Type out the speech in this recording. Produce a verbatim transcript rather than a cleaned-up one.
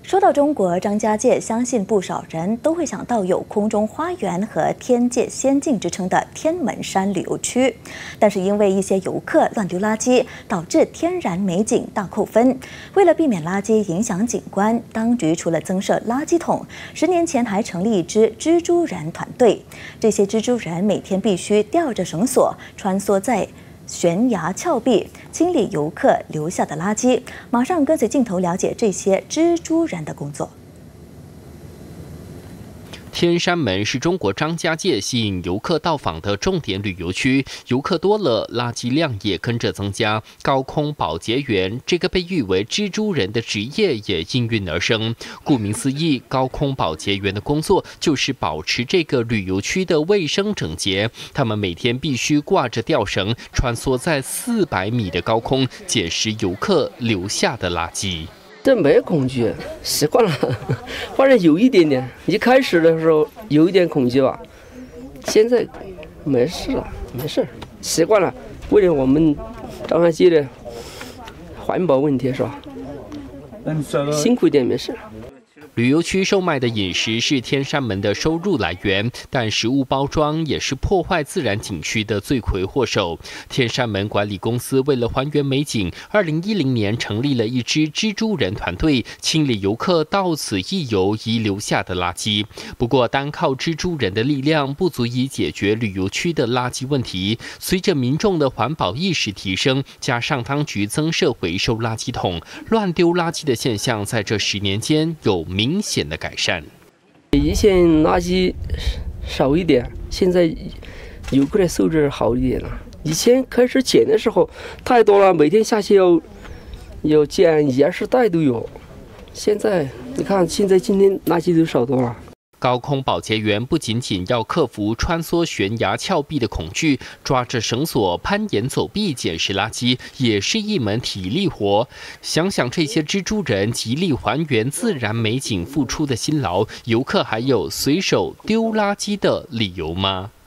说到中国张家界，相信不少人都会想到有空中花园和天界仙境之称的天门山旅游区。但是因为一些游客乱丢垃圾，导致天然美景大扣分。为了避免垃圾影响景观，当局除了增设垃圾桶，十年前还成立一支蜘蛛人团队。这些蜘蛛人每天必须吊着绳索穿梭在 悬崖峭壁，清理游客留下的垃圾。马上跟随镜头了解这些蜘蛛人的工作。 天山门是中国张家界吸引游客到访的重点旅游区，游客多了，垃圾量也跟着增加。高空保洁员这个被誉为蜘蛛人的职业也应运而生。顾名思义，高空保洁员的工作就是保持这个旅游区的卫生整洁。他们每天必须挂着吊绳，穿梭在四百米的高空，捡拾游客留下的垃圾。 这没恐惧，习惯了，反正有一点点。一开始的时候有一点恐惧吧，现在没事了，没事，习惯了。为了我们张家界的环保问题是吧？辛苦一点没事。 旅游区售卖的饮食是天山门的收入来源，但食物包装也是破坏自然景区的罪魁祸首。天山门管理公司为了还原美景，二零一零年成立了一支蜘蛛人团队，清理游客到此一游遗留下的垃圾。不过，单靠蜘蛛人的力量不足以解决旅游区的垃圾问题。随着民众的环保意识提升，加上当局增设回收垃圾桶，乱丢垃圾的现象在这十年间有明 明显的改善。 以前垃圾少一点，现在游客的素质好一点了。以前开始捡的时候太多了，每天下去要要捡一二十袋都有。现在你看，现在今天垃圾都少多了。 高空保洁员不仅仅要克服穿梭悬崖峭壁的恐惧，抓着绳索攀岩走壁捡拾垃圾也是一门体力活。想想这些蜘蛛人极力还原自然美景付出的辛劳，游客还有随手丢垃圾的理由吗？